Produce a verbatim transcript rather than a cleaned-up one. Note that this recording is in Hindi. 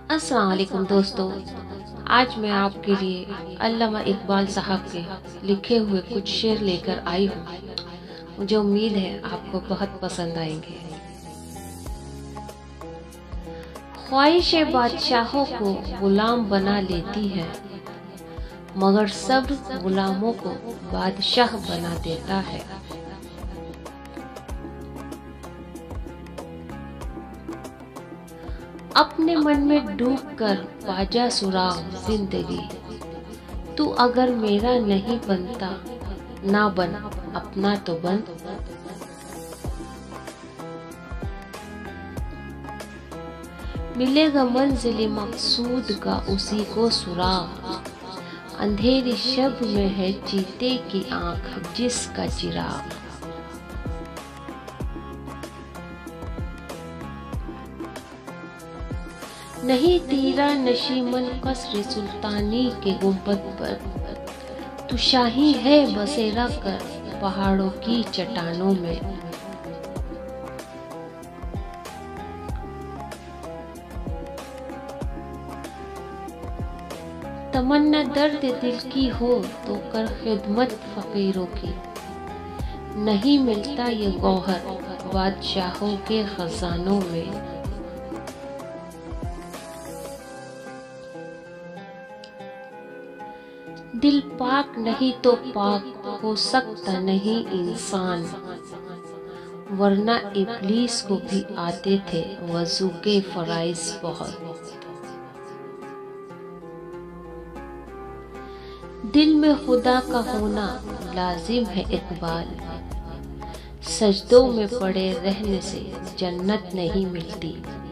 अस्सलाम वालेकुम दोस्तों। आज मैं आपके लिए अल्लामा इकबाल साहब के लिखे हुए कुछ शेर लेकर आई हूँ। मुझे उम्मीद है आपको बहुत पसंद आएंगे। ख्वाहिशे बादशाहों को गुलाम बना लेती है, मगर सब्र गुलामों को बादशाह बना देता है। अपने मन में डूबकर पाजा सुराग जिंदगी, तू अगर मेरा नहीं बनता ना बन, अपना तो बन। मिलेगा मंजिल मकसूद का उसी को सुराग, अंधेरी शब में है चीते की आंख जिसका चिराग। नहीं तीरा नशीमन कसर सुल्तानी के गुंबद पर, तू शाही है बसेरा कर पहाड़ों की चट्टानों में। तमन्ना दर्द दिल की हो तो कर खिदमत फकीरों की, नहीं मिलता ये गौहर बादशाहों के खजानों में। दिल पाक नहीं तो पाक हो सकता नहीं इंसान, वरना इब्लीस को भी आते थे वज़ू के फराइज बहुत। दिल में खुदा का होना लाजिम है इकबाल, सजदों में पड़े रहने से जन्नत नहीं मिलती।